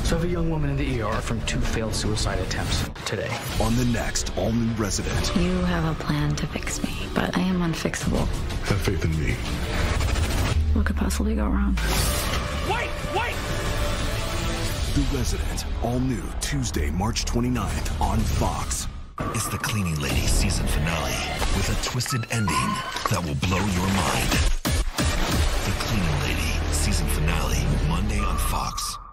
So I have a young woman in the ER from 2 failed suicide attempts today. On the next all-new Resident. You have a plan to fix me, but I am unfixable. Have faith in me. What could possibly go wrong? Wait! The Resident, all new Tuesday, March 29th on Fox. It's the Cleaning Lady season finale with a twisted ending that will blow your mind. The Cleaning Lady season finale, Monday on Fox.